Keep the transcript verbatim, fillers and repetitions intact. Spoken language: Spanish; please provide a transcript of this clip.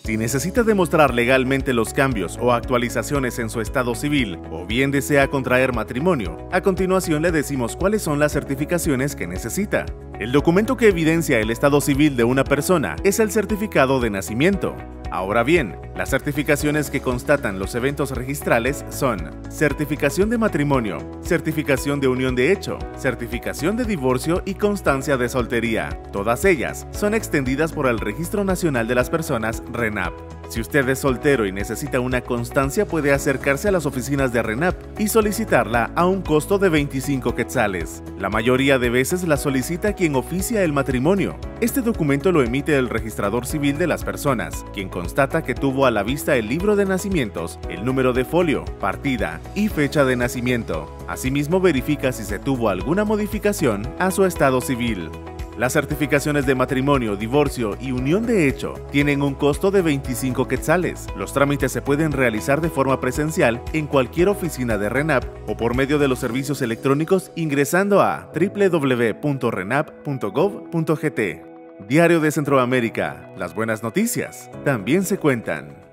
Si necesita demostrar legalmente los cambios o actualizaciones en su estado civil o bien desea contraer matrimonio, a continuación le decimos cuáles son las certificaciones que necesita. El documento que evidencia el estado civil de una persona es el certificado de nacimiento. Ahora bien, las certificaciones que constatan los eventos registrales son certificación de matrimonio, certificación de unión de hecho, certificación de divorcio y constancia de soltería. Todas ellas son extendidas por el Registro Nacional de las Personas RENAP. Si usted es soltero y necesita una constancia, puede acercarse a las oficinas de RENAP y solicitarla a un costo de veinticinco quetzales. La mayoría de veces la solicita quien oficia el matrimonio. Este documento lo emite el registrador civil de las personas, quien constata que tuvo a la vista el libro de nacimientos, el número de folio, partida y fecha de nacimiento. Asimismo, verifica si se tuvo alguna modificación a su estado civil. Las certificaciones de matrimonio, divorcio y unión de hecho tienen un costo de veinticinco quetzales. Los trámites se pueden realizar de forma presencial en cualquier oficina de RENAP o por medio de los servicios electrónicos ingresando a w w w punto renap punto gov punto g t. Diario de Centroamérica. Las buenas noticias también se cuentan.